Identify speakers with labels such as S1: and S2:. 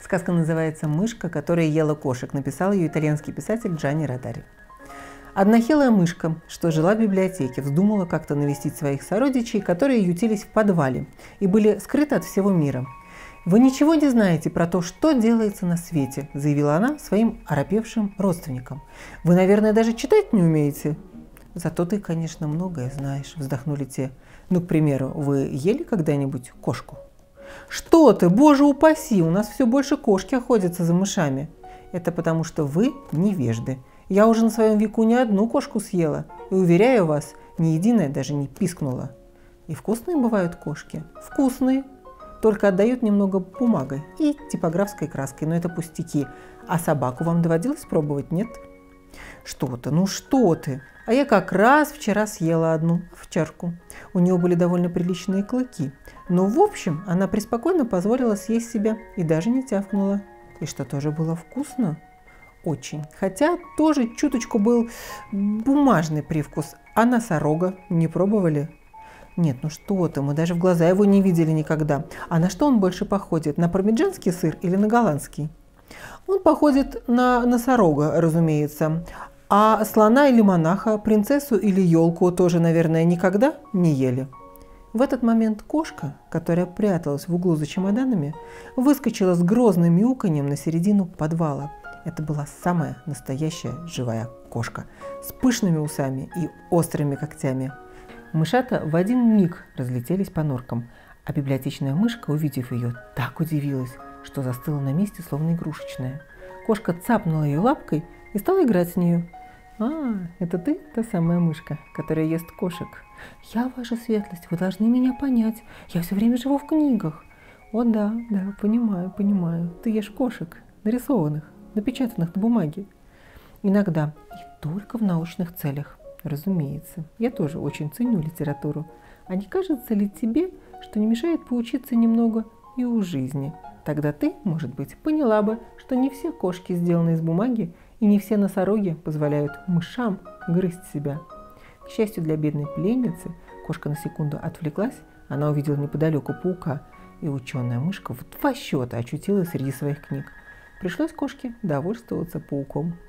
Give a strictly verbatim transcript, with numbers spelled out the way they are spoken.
S1: Сказка называется «Мышка, которая ела кошек». Написал ее итальянский писатель Джанни Родари. Одна хилая мышка, что жила в библиотеке, вздумала как-то навестить своих сородичей, которые ютились в подвале и были скрыты от всего мира. «Вы ничего не знаете про то, что делается на свете», – заявила она своим оробевшим родственникам. «Вы, наверное, даже читать не умеете». «Зато ты, конечно, многое знаешь», – вздохнули те. «Ну, к примеру, вы ели когда-нибудь кошку?» «Что ты, боже упаси, у нас все больше кошки охотятся за мышами». «Это потому, что вы невежды. Я уже на своем веку не одну кошку съела, и, уверяю вас, ни единая даже не пискнула». «И вкусные бывают кошки?» «Вкусные. Только отдают немного бумагой и типографской краской, но это пустяки. А собаку вам доводилось пробовать, нет?» «Что ты, ну что ты? А я как раз вчера съела одну овчарку. У нее были довольно приличные клыки. Но, в общем, она преспокойно позволила съесть себя и даже не тявкнула. И что, тоже было вкусно?» «Очень. Хотя тоже чуточку был бумажный привкус. А носорога не пробовали?» «Нет, ну что ты, мы даже в глаза его не видели никогда. А на что он больше походит? На пармиджанский сыр или на голландский?» «Он походит на носорога, разумеется. А слона или монаха, принцессу или елку тоже, наверное, никогда не ели». В этот момент кошка, которая пряталась в углу за чемоданами, выскочила с грозным мяуканьем на середину подвала. Это была самая настоящая живая кошка с пышными усами и острыми когтями. Мышата в один миг разлетелись по норкам, а библиотечная мышка, увидев ее, так удивилась, что застыла на месте, словно игрушечная. Кошка цапнула ее лапкой и стала играть с нею. «А, это ты, та самая мышка, которая ест кошек?» «Я, ваша светлость, вы должны меня понять. Я все время живу в книгах». «О да, да, понимаю, понимаю. Ты ешь кошек, нарисованных, напечатанных на бумаге». «Иногда, и только в научных целях. Разумеется, я тоже очень ценю литературу. А не кажется ли тебе, что не мешает поучиться немного и у жизни? Тогда ты, может быть, поняла бы, что не все кошки сделаны из бумаги, и не все носороги позволяют мышам грызть себя». К счастью для бедной пленницы, кошка на секунду отвлеклась, она увидела неподалеку паука, и ученая мышка в два счета очутилась среди своих книг. Пришлось кошке довольствоваться пауком.